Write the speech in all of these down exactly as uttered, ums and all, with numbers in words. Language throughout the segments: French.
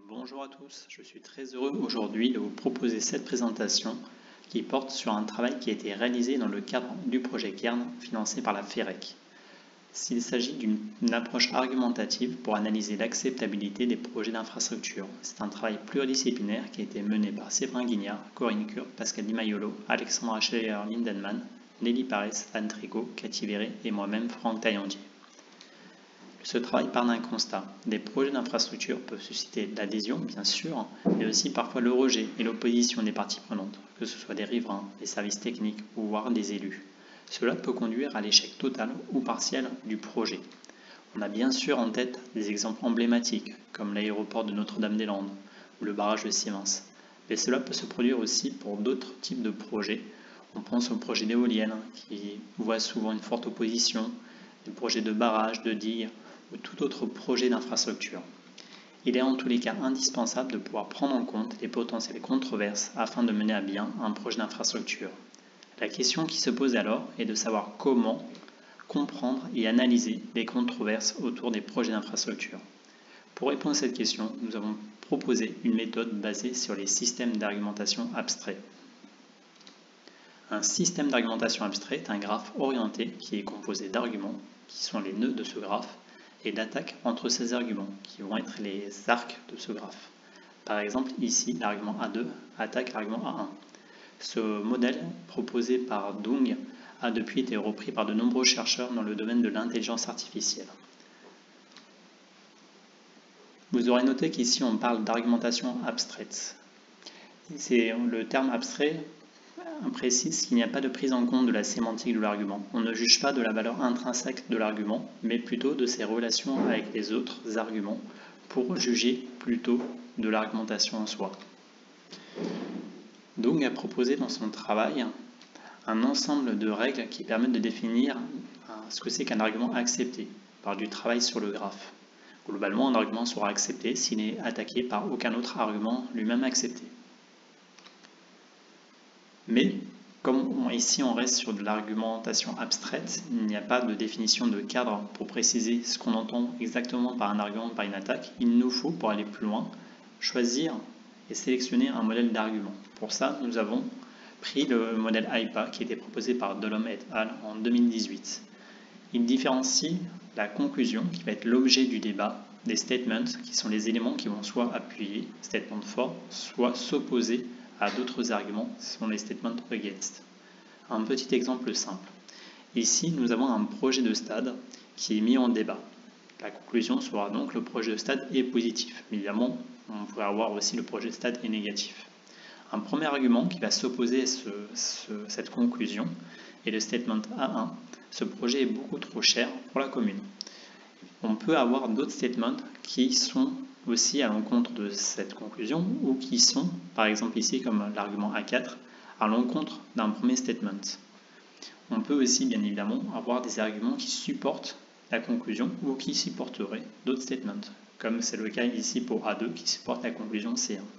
Bonjour à tous, je suis très heureux aujourd'hui de vous proposer cette présentation qui porte sur un travail qui a été réalisé dans le cadre du projet Kern financé par la FEREC. S'il s'agit d'une approche argumentative pour analyser l'acceptabilité des projets d'infrastructure. C'est un travail pluridisciplinaire qui a été mené par Séverin Guignard, Corinne Kurt, Pascal Di Maiolo, Alexandra Scheller-Lindenmann, Nelly Parés, Anne Tricot, Cathy Véret et moi-même Franck Taillandier. Ce travail part d'un constat. Des projets d'infrastructure peuvent susciter de l'adhésion, bien sûr, mais aussi parfois le rejet et l'opposition des parties prenantes, que ce soit des riverains, des services techniques ou voire des élus. Cela peut conduire à l'échec total ou partiel du projet. On a bien sûr en tête des exemples emblématiques, comme l'aéroport de Notre-Dame-des-Landes ou le barrage de Siemens. Mais cela peut se produire aussi pour d'autres types de projets. On pense aux projets d'éoliennes qui voient souvent une forte opposition, des projets de barrages, de digues, ou tout autre projet d'infrastructure. Il est en tous les cas indispensable de pouvoir prendre en compte les potentielles controverses afin de mener à bien un projet d'infrastructure. La question qui se pose alors est de savoir comment comprendre et analyser les controverses autour des projets d'infrastructure. Pour répondre à cette question, nous avons proposé une méthode basée sur les systèmes d'argumentation abstraits. Un système d'argumentation abstrait est un graphe orienté qui est composé d'arguments, qui sont les nœuds de ce graphe, et d'attaques entre ces arguments, qui vont être les arcs de ce graphe. Par exemple, ici, l'argument A deux attaque l'argument A un. Ce modèle, proposé par Dung, a depuis été repris par de nombreux chercheurs dans le domaine de l'intelligence artificielle. Vous aurez noté qu'ici, on parle d'argumentation abstraite. C'est le terme abstrait précise qu'il n'y a pas de prise en compte de la sémantique de l'argument. On ne juge pas de la valeur intrinsèque de l'argument, mais plutôt de ses relations avec les autres arguments pour juger plutôt de l'argumentation en soi. Dung a proposé dans son travail un ensemble de règles qui permettent de définir ce que c'est qu'un argument accepté par du travail sur le graphe. Globalement, un argument sera accepté s'il n'est attaqué par aucun autre argument lui-même accepté. Mais, comme ici on reste sur de l'argumentation abstraite, il n'y a pas de définition de cadre pour préciser ce qu'on entend exactement par un argument, par une attaque. Il nous faut, pour aller plus loin, choisir et sélectionner un modèle d'argument. Pour ça, nous avons pris le modèle A I P A qui a été proposé par Delhomme et al. En deux mille dix-huit. Il différencie la conclusion, qui va être l'objet du débat, des statements, qui sont les éléments qui vont soit appuyer, statement for, soit s'opposer à d'autres arguments, ce sont les statements against. Un petit exemple simple. Ici, nous avons un projet de stade qui est mis en débat. La conclusion sera donc le projet de stade est positif. Évidemment, on pourrait avoir aussi le projet de stade est négatif. Un premier argument qui va s'opposer à ce, ce, cette conclusion est le statement A un. Ce projet est beaucoup trop cher pour la commune. On peut avoir d'autres statements qui sont aussi à l'encontre de cette conclusion ou qui sont, par exemple ici comme l'argument A quatre, à l'encontre d'un premier statement. On peut aussi bien évidemment avoir des arguments qui supportent la conclusion ou qui supporteraient d'autres statements, comme c'est le cas ici pour A deux qui supporte la conclusion C un.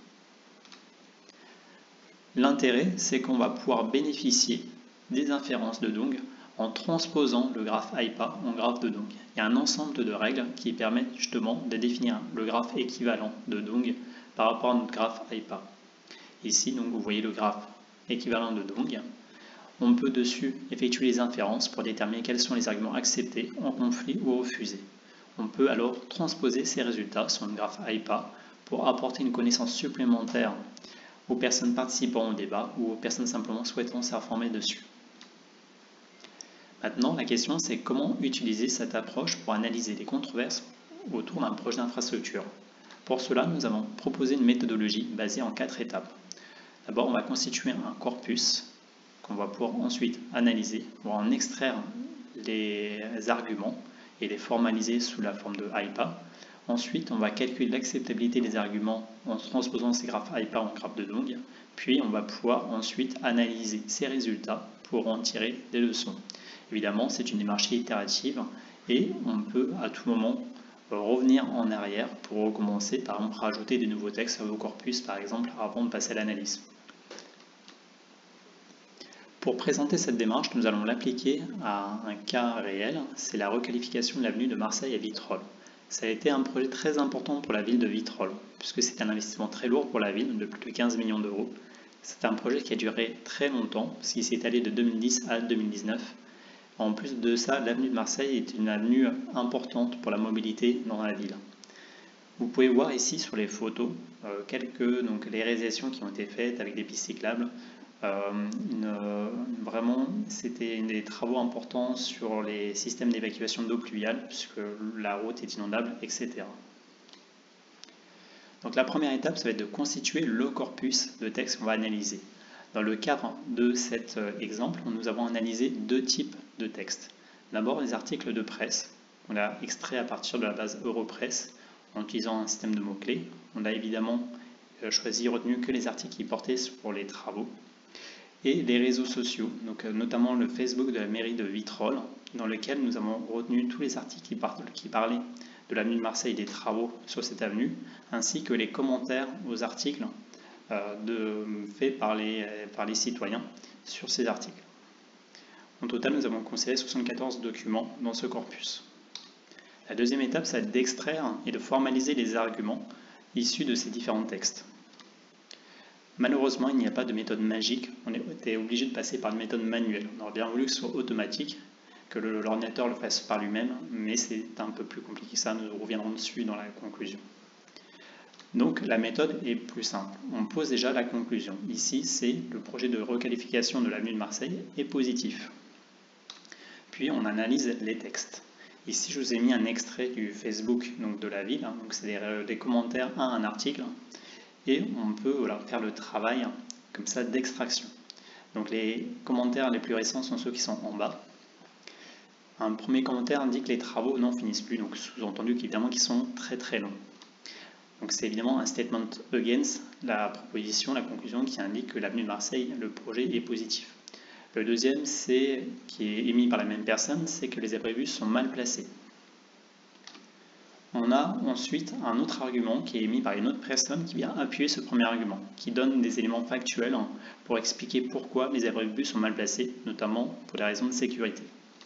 L'intérêt, c'est qu'on va pouvoir bénéficier des inférences de Dung en transposant le graphe A I P A en graphe de Dung. Il y a un ensemble de règles qui permettent justement de définir le graphe équivalent de Dung par rapport à notre graphe A I P A. Ici, donc, vous voyez le graphe équivalent de Dung. On peut dessus effectuer les inférences pour déterminer quels sont les arguments acceptés, en conflit ou refusés. On peut alors transposer ces résultats sur le graphe A I P A pour apporter une connaissance supplémentaire aux personnes participant au débat ou aux personnes simplement souhaitant s'informer dessus. Maintenant, la question c'est comment utiliser cette approche pour analyser les controverses autour d'un projet d'infrastructure. Pour cela, nous avons proposé une méthodologie basée en quatre étapes. D'abord, on va constituer un corpus qu'on va pouvoir ensuite analyser pour en extraire les arguments et les formaliser sous la forme de A I P A. Ensuite, on va calculer l'acceptabilité des arguments en transposant ces graphes A I P A en graphe de Dung. Puis, on va pouvoir ensuite analyser ces résultats pour en tirer des leçons. Évidemment, c'est une démarche itérative et on peut à tout moment revenir en arrière pour recommencer, par exemple rajouter des nouveaux textes au corpus, par exemple, avant de passer à l'analyse. Pour présenter cette démarche, nous allons l'appliquer à un cas réel, c'est la requalification de l'avenue de Marseille à Vitrolles. Ça a été un projet très important pour la ville de Vitrolles, puisque c'était un investissement très lourd pour la ville, de plus de quinze millions d'euros. C'est un projet qui a duré très longtemps, parce qu'il s'est étalé de deux mille dix à deux mille dix-neuf. En plus de ça, l'avenue de Marseille est une avenue importante pour la mobilité dans la ville. Vous pouvez voir ici sur les photos euh, quelques donc, les réalisations qui ont été faites avec des pistes cyclables. Euh, une, vraiment, c'était des travaux importants sur les systèmes d'évacuation d'eau pluviale, puisque la route est inondable, et cetera. Donc la première étape, ça va être de constituer le corpus de texte qu'on va analyser. Dans le cadre de cet exemple, nous avons analysé deux types de textes. D'abord, les articles de presse. On a extrait à partir de la base Europress en utilisant un système de mots-clés. On a évidemment choisi, retenu que les articles qui portaient sur les travaux. Et les réseaux sociaux, donc notamment le Facebook de la mairie de Vitrolles, dans lequel nous avons retenu tous les articles qui, par qui parlaient de l'avenue de Marseille et des travaux sur cette avenue, ainsi que les commentaires aux articles euh, de, faits par les, par les citoyens sur ces articles. En total, nous avons considéré soixante-quatorze documents dans ce corpus. La deuxième étape, c'est d'extraire et de formaliser les arguments issus de ces différents textes. Malheureusement, il n'y a pas de méthode magique, on était obligé de passer par une méthode manuelle. On aurait bien voulu que ce soit automatique, que l'ordinateur le fasse par lui-même, mais c'est un peu plus compliqué que ça, nous reviendrons dessus dans la conclusion. Donc la méthode est plus simple. On pose déjà la conclusion. Ici, c'est le projet de requalification de l'avenue de Marseille est positif. Puis on analyse les textes. Ici, je vous ai mis un extrait du Facebook donc de la ville, hein, donc c'est des, des commentaires à un article, et on peut voilà, faire le travail comme ça d'extraction. Donc les commentaires les plus récents sont ceux qui sont en bas. Un premier commentaire indique que les travaux n'en finissent plus, donc sous-entendu qu'évidemment qu'ils sont très très longs. Donc c'est évidemment un statement against la proposition, la conclusion qui indique que l'avenue de Marseille, le projet est positif. Le deuxième, c'est, qui est émis par la même personne, c'est que les abribus sont mal placés. On a ensuite un autre argument qui est émis par une autre personne qui vient appuyer ce premier argument, qui donne des éléments factuels pour expliquer pourquoi les abribus sont mal placés, notamment pour des raisons de sécurité.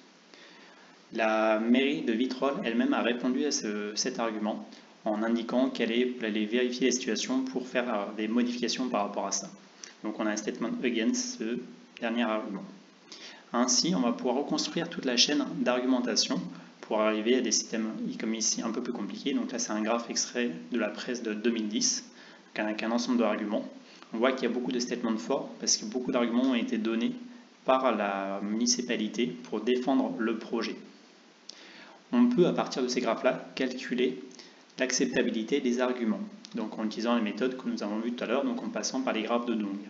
La mairie de Vitrolles elle-même a répondu à ce, cet argument en indiquant qu'elle allait vérifier la situation pour faire des modifications par rapport à ça. Donc on a un statement against ce dernier argument. Ainsi, on va pouvoir reconstruire toute la chaîne d'argumentation pour arriver à des systèmes comme ici un peu plus compliqués. Donc là c'est un graphe extrait de la presse de deux mille dix avec un ensemble d'arguments. On voit qu'il y a beaucoup de statements forts parce que beaucoup d'arguments ont été donnés par la municipalité pour défendre le projet. On peut à partir de ces graphes-là calculer l'acceptabilité des arguments, donc en utilisant les méthodes que nous avons vues tout à l'heure, donc en passant par les graphes de Dung.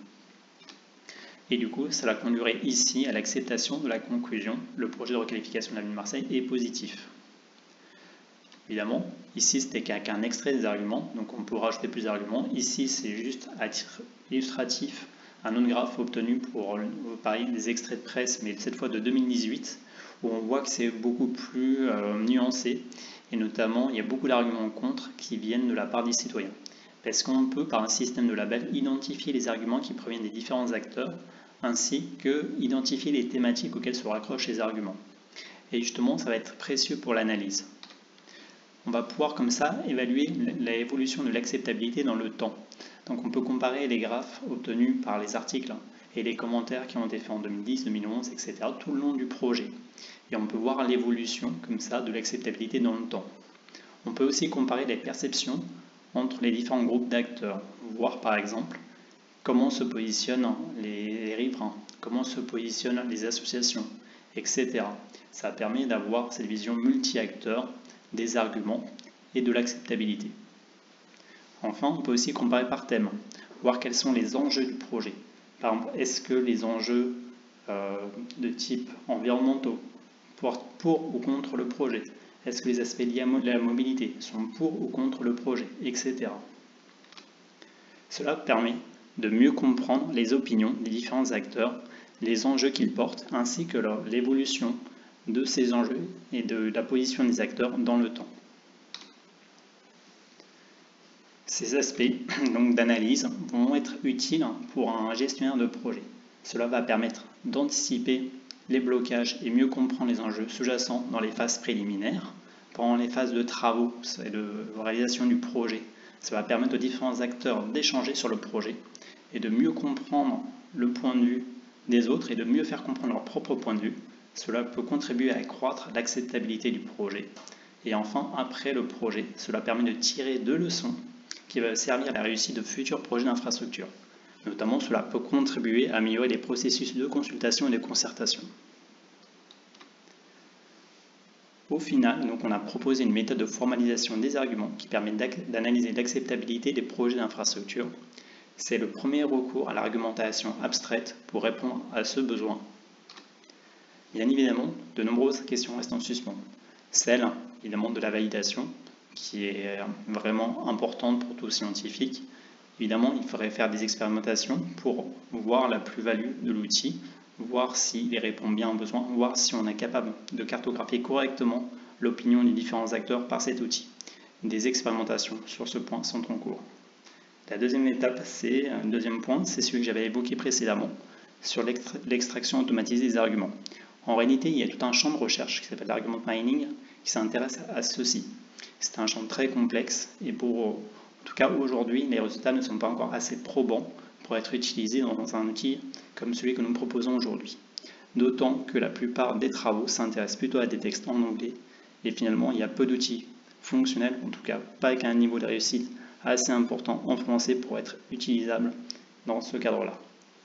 Et du coup, cela conduirait ici à l'acceptation de la conclusion. Le projet de requalification de l'avenue de Marseille est positif. Évidemment, ici c'était qu'un extrait des arguments, donc on peut rajouter plus d'arguments. Ici c'est juste à titre illustratif un autre graphe obtenu pour pareil, des extraits de presse, mais cette fois de deux mille dix-huit, où on voit que c'est beaucoup plus euh, nuancé, et notamment il y a beaucoup d'arguments contre qui viennent de la part des citoyens. Parce qu'on peut, par un système de label, identifier les arguments qui proviennent des différents acteurs, ainsi que identifier les thématiques auxquelles se raccrochent les arguments. Et justement, ça va être précieux pour l'analyse. On va pouvoir comme ça évaluer l'évolution de l'acceptabilité dans le temps. Donc on peut comparer les graphes obtenus par les articles et les commentaires qui ont été faits en deux mille dix, deux mille onze, et cetera tout le long du projet. Et on peut voir l'évolution comme ça de l'acceptabilité dans le temps. On peut aussi comparer les perceptions entre les différents groupes d'acteurs, voir par exemple comment se positionnent les riverains, comment se positionnent les associations, et cetera. Ça permet d'avoir cette vision multi-acteurs des arguments et de l'acceptabilité. Enfin, on peut aussi comparer par thème, voir quels sont les enjeux du projet. Par exemple, est-ce que les enjeux euh, de type environnementaux portent pour ou contre le projet? Est-ce que les aspects liés à la mobilité sont pour ou contre le projet, et cetera. Cela permet de mieux comprendre les opinions des différents acteurs, les enjeux qu'ils portent, ainsi que l'évolution de ces enjeux et de la position des acteurs dans le temps. Ces aspects donc d'analyse vont être utiles pour un gestionnaire de projet. Cela va permettre d'anticiper les blocages et mieux comprendre les enjeux sous-jacents dans les phases préliminaires pendant les phases de travaux et de réalisation du projet. Ça va permettre aux différents acteurs d'échanger sur le projet et de mieux comprendre le point de vue des autres et de mieux faire comprendre leur propre point de vue. Cela peut contribuer à accroître l'acceptabilité du projet. Et enfin, après le projet, cela permet de tirer deux leçons qui va servir à la réussite de futurs projets d'infrastructure. Notamment, cela peut contribuer à améliorer les processus de consultation et de concertation. Au final, donc, on a proposé une méthode de formalisation des arguments qui permet d'analyser l'acceptabilité des projets d'infrastructure. C'est le premier recours à l'argumentation abstraite pour répondre à ce besoin. Bien évidemment, de nombreuses questions restent en suspens. Celle, évidemment, de la validation, qui est vraiment importante pour tout scientifique. Évidemment, il faudrait faire des expérimentations pour voir la plus-value de l'outil, voir s'il répond bien aux besoins, voir si on est capable de cartographier correctement l'opinion des différents acteurs par cet outil. Des expérimentations sur ce point sont en cours. La deuxième étape, c'est un deuxième point, c'est celui que j'avais évoqué précédemment, sur l'extraction automatisée des arguments. En réalité, il y a tout un champ de recherche qui s'appelle l'argument mining qui s'intéresse à ceci. C'est un champ très complexe et pour, en tout cas aujourd'hui, les résultats ne sont pas encore assez probants pour être utilisés dans un outil comme celui que nous proposons aujourd'hui. D'autant que la plupart des travaux s'intéressent plutôt à des textes en anglais et finalement il y a peu d'outils fonctionnels, en tout cas pas avec un niveau de réussite assez important en français pour être utilisable dans ce cadre-là.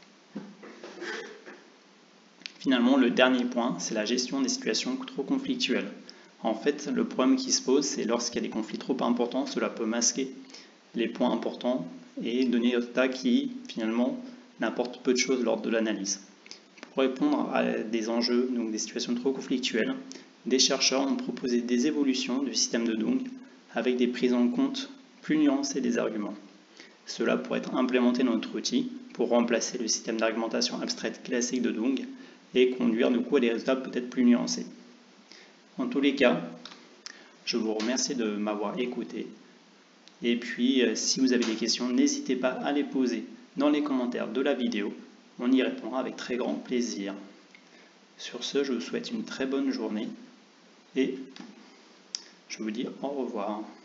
Finalement, le dernier point, c'est la gestion des situations trop conflictuelles. En fait, le problème qui se pose, c'est lorsqu'il y a des conflits trop importants, cela peut masquer les points importants et donner des résultats qui, finalement, n'apportent peu de choses lors de l'analyse. Pour répondre à des enjeux, donc des situations trop conflictuelles, des chercheurs ont proposé des évolutions du système de Dung avec des prises en compte plus nuancées des arguments. Cela pourrait être implémenté dans notre outil pour remplacer le système d'argumentation abstraite classique de Dung et conduire du coup à des résultats peut-être plus nuancés. En tous les cas, je vous remercie de m'avoir écouté. Et puis, si vous avez des questions, n'hésitez pas à les poser dans les commentaires de la vidéo. On y répondra avec très grand plaisir. Sur ce, je vous souhaite une très bonne journée et je vous dis au revoir.